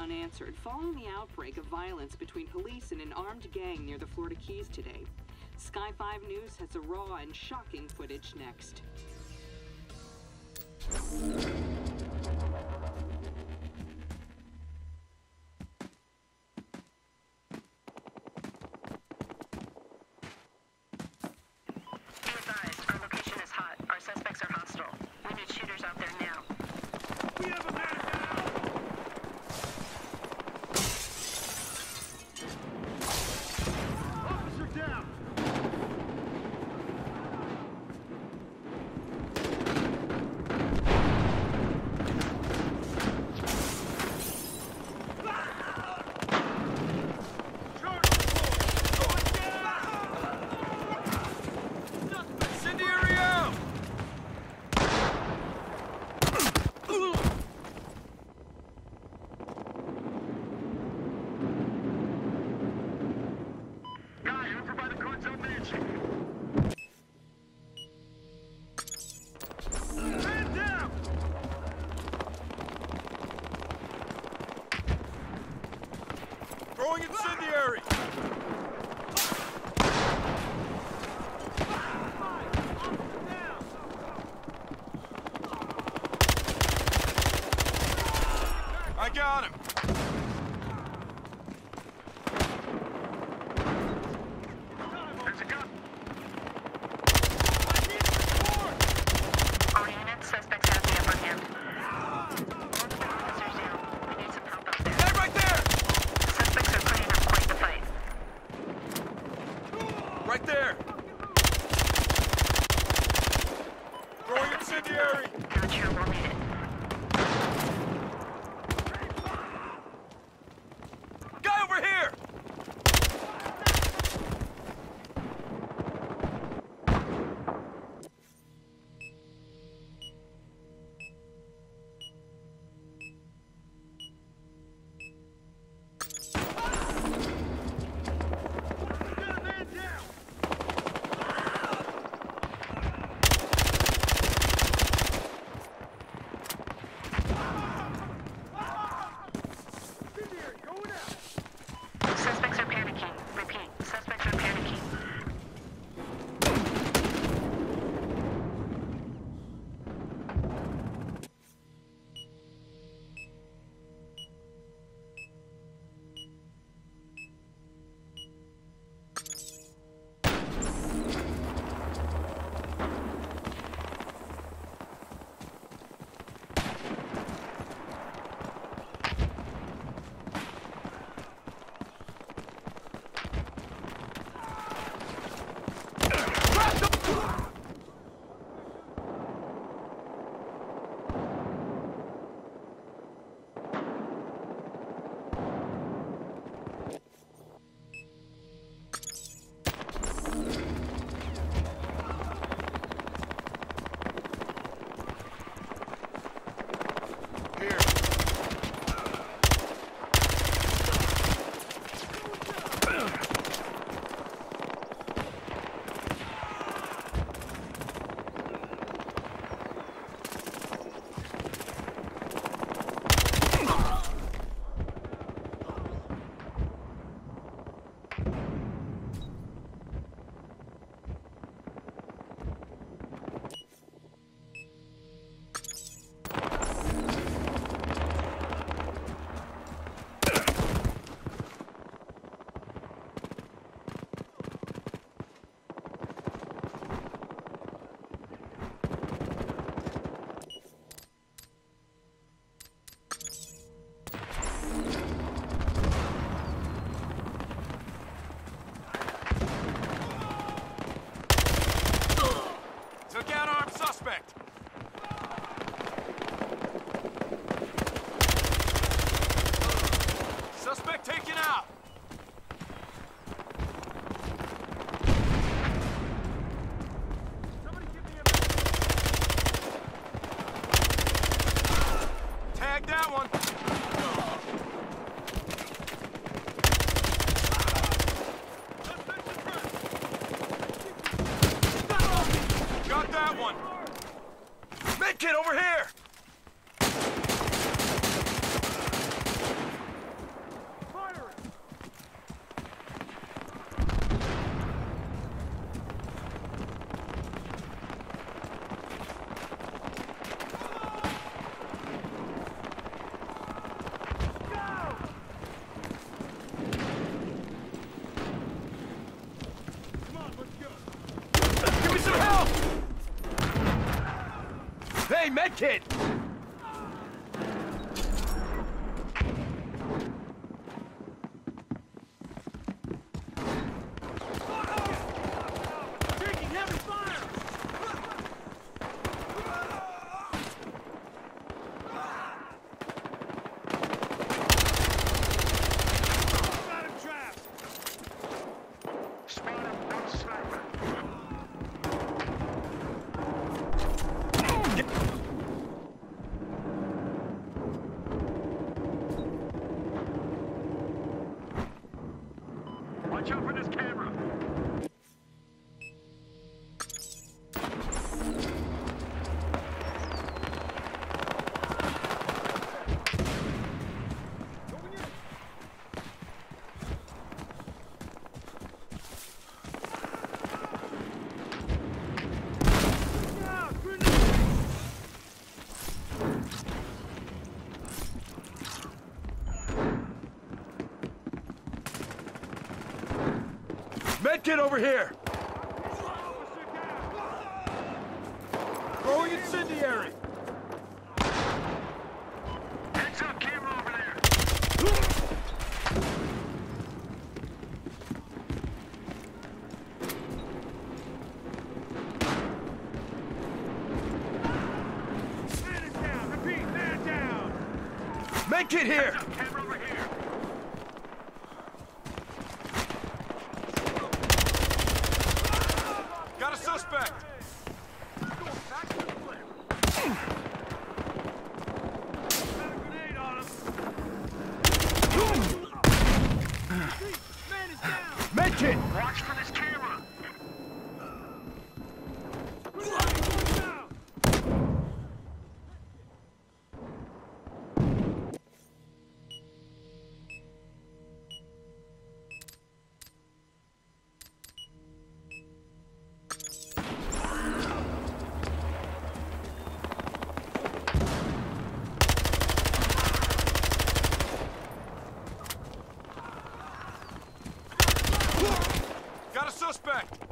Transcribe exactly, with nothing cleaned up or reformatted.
unanswered following the outbreak of violence between police and an armed gang near the Florida Keys today. Sky five News has the raw and shocking footage next. Throwing incendiary! I got him! There's a gun! I need support! All units, suspects have the upper hand. Multiple officers down. We need some help out there. Guy right there! Suspects are putting up quite the fight. Right there! Throwing incendiary! Not sure we'll need it. kit! Taking heavy fire! Got him trapped! Spotted one sniper. Watch out for this camera. Medkit over here! Throwing incendiary! Heads up, camera over there! Man is down! Repeat, man down! Medkit here! Heads up, camera over here! Got a suspect! Got a grenade on him! Man is down! Medkit! Watch for this camera! Grenade down! Got a suspect!